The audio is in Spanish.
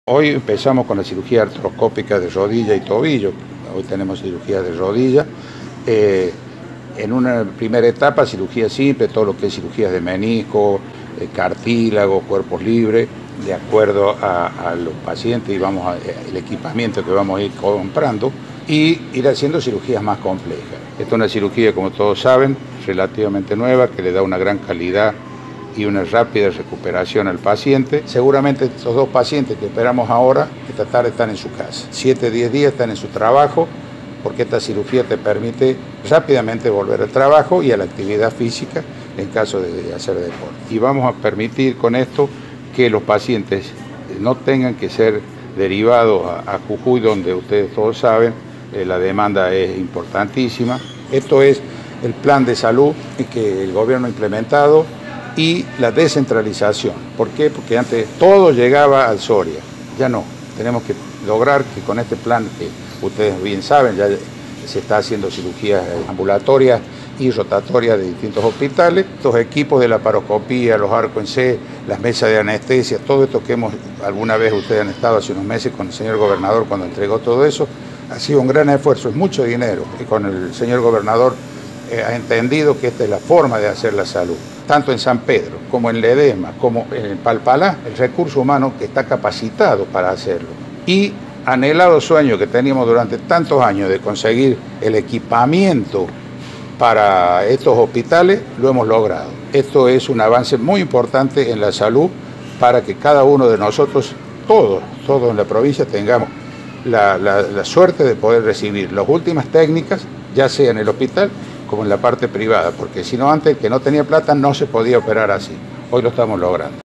Hoy empezamos con la cirugía artroscópica de rodilla y tobillo. Hoy tenemos cirugía de rodilla. En una primera etapa, cirugía simple, todo lo que es cirugías de menisco, cartílago, cuerpos libres, de acuerdo a los pacientes y el equipamiento que vamos a ir comprando, y ir haciendo cirugías más complejas. Esta es una cirugía, como todos saben, relativamente nueva, que le da una gran calidad y una rápida recuperación al paciente. Seguramente estos dos pacientes que operamos ahora, esta tarde están en su casa. 7 a 10 días están en su trabajo, porque esta cirugía te permite rápidamente volver al trabajo y a la actividad física en caso de hacer deporte. Y vamos a permitir con esto que los pacientes no tengan que ser derivados a Jujuy, donde ustedes todos saben, la demanda es importantísima. Esto es el plan de salud que el gobierno ha implementado y la descentralización. ¿Por qué? Porque antes todo llegaba al Soria, ya no. Tenemos que lograr que con este plan, que ustedes bien saben, ya se está haciendo cirugías ambulatorias y rotatorias de distintos hospitales. Estos equipos de la laparoscopía, los arcos en C, las mesas de anestesia, todo esto que alguna vez ustedes han estado hace unos meses con el señor gobernador cuando entregó todo eso, ha sido un gran esfuerzo, es mucho dinero, y con el señor gobernador ha entendido que esta es la forma de hacer la salud. Tanto en San Pedro, como en Ledesma, como en Palpalá, el recurso humano que está capacitado para hacerlo. Y anhelado sueño que teníamos durante tantos años de conseguir el equipamiento para estos hospitales, lo hemos logrado. Esto es un avance muy importante en la salud para que cada uno de nosotros, todos en la provincia, tengamos la suerte de poder recibir las últimas técnicas, ya sea en el hospital como en la parte privada, porque si no, antes, que no tenía plata, no se podía operar así. Hoy lo estamos logrando.